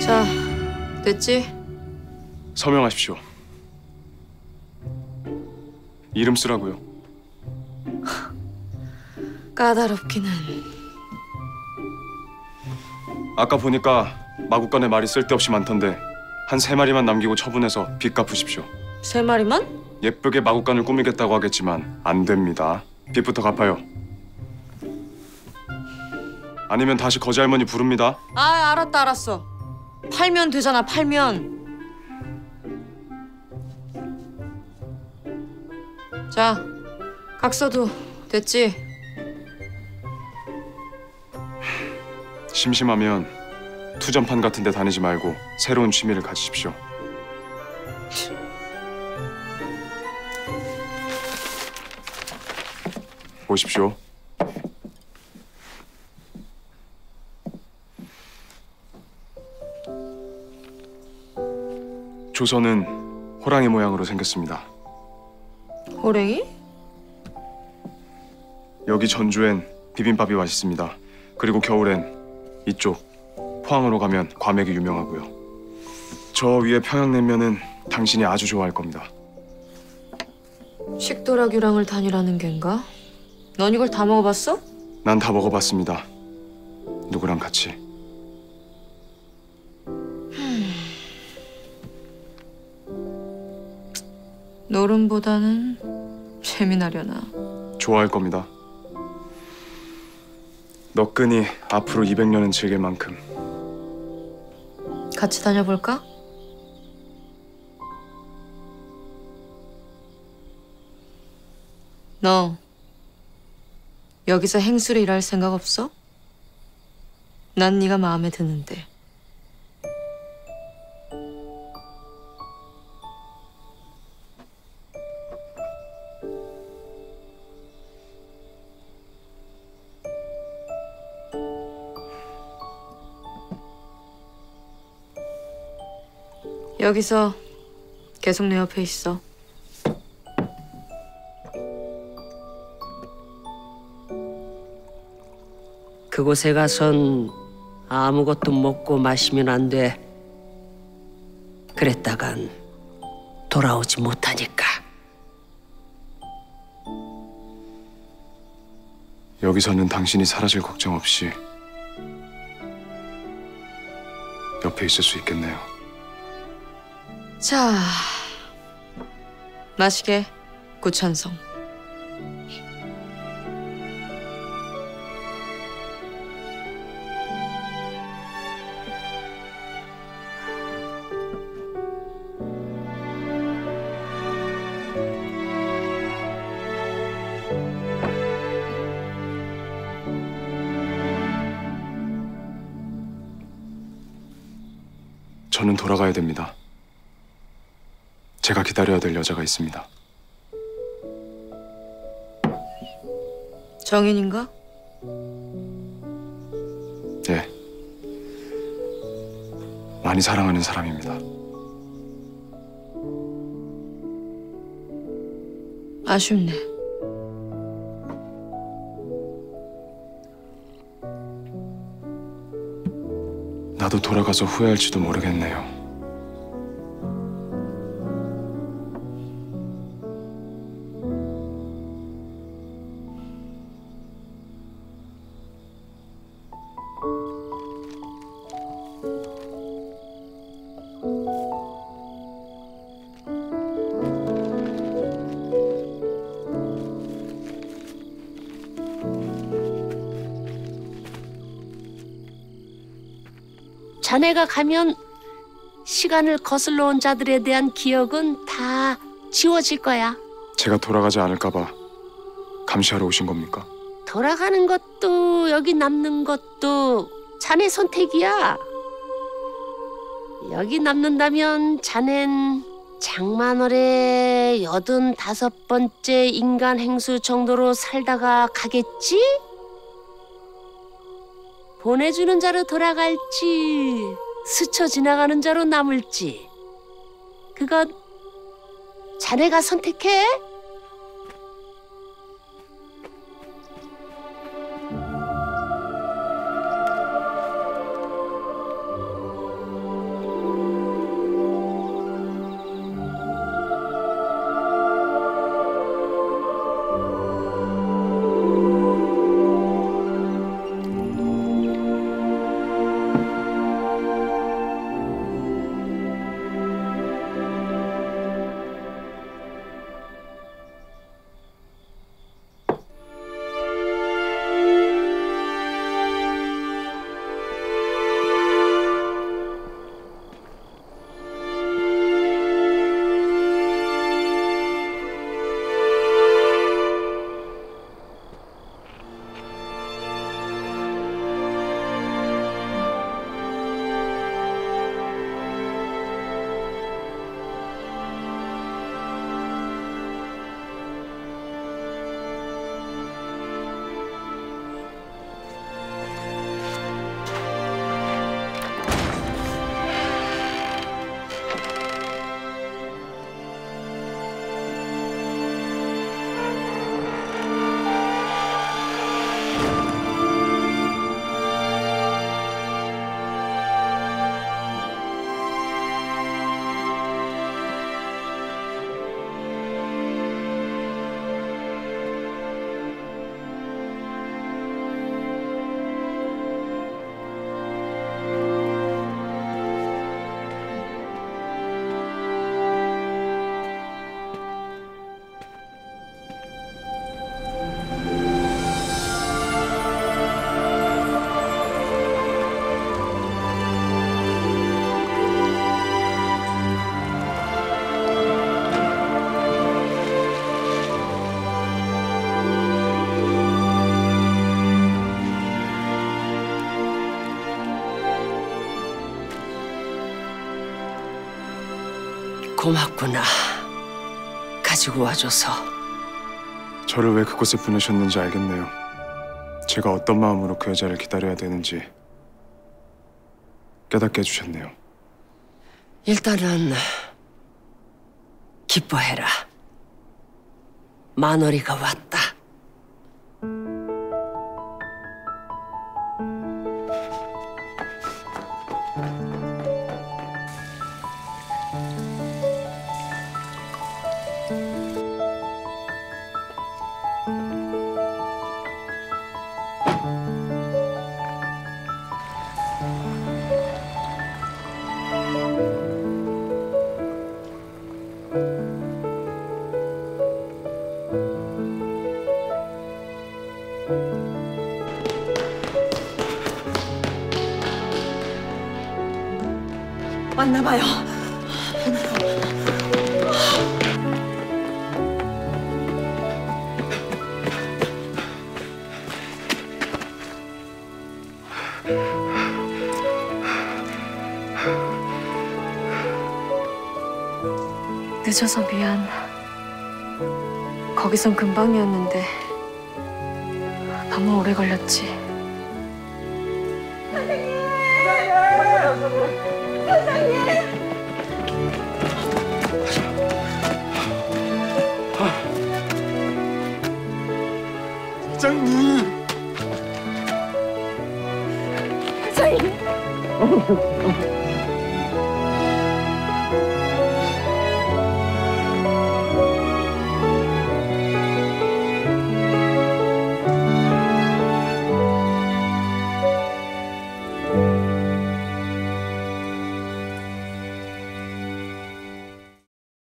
자, 됐지? 서명하십시오. 이름 쓰라고요. 까다롭기는. 아까 보니까 마구간에 말이 쓸데없이 많던데 한 3마리만 남기고 처분해서 빚 갚으십시오. 3마리만? 예쁘게 마구간을 꾸미겠다고 하겠지만 안 됩니다. 빚부터 갚아요. 아니면 다시 거지 할머니 부릅니다. 아, 알았다, 알았어. 팔면 되잖아, 팔면. 자, 각서도 됐지? 심심하면 투전판 같은 데 다니지 말고 새로운 취미를 가지십시오. 보십시오. 조선은 호랑이 모양으로 생겼습니다. 호랭이? 여기 전주엔 비빔밥이 맛있습니다. 그리고 겨울엔 이쪽 포항으로 가면 과메기 유명하고요. 저 위에 평양냉면은 당신이 아주 좋아할 겁니다. 식도락유랑을 다니라는 겐가? 넌 이걸 다 먹어봤어? 난 다 먹어봤습니다. 누구랑 같이. 노름보다는 재미나려나. 좋아할 겁니다. 너끈히 앞으로 200년은 즐길 만큼. 같이 다녀볼까? 너 여기서 행수로 일할 생각 없어? 난 네가 마음에 드는데. 여기서 계속 내 옆에 있어. 그곳에 가선 아무것도 먹고 마시면 안 돼. 그랬다간 돌아오지 못하니까. 여기서는 당신이 사라질 걱정 없이 옆에 있을 수 있겠네요. 자, 마시게, 구천성. 저는 돌아가야 됩니다. 제가 기다려야 될 여자가 있습니다. 정인인가? 예. 많이 사랑하는 사람입니다. 아쉽네. 나도 돌아가서 후회할지도 모르겠네요. 자네가 가면 시간을 거슬러 온 자들에 대한 기억은 다 지워질 거야. 제가 돌아가지 않을까 봐 감시하러 오신 겁니까? 돌아가는 것도 여기 남는 것도 자네 선택이야. 여기 남는다면 자넨 장만월의 85번째 인간 행수 정도로 살다가 가겠지? 보내주는 자로 돌아갈지 스쳐 지나가는 자로 남을지 그건 자네가 선택해. 고맙구나. 가지고 와줘서. 저를 왜 그곳에 보내셨는지 알겠네요. 제가 어떤 마음으로 그 여자를 기다려야 되는지 깨닫게 해주셨네요. 일단은 기뻐해라. 마누리가 왔다. 만나봐요. 늦어서 미안. 거기선 금방이었는데 너무 오래 걸렸지. 사장님! 사장님!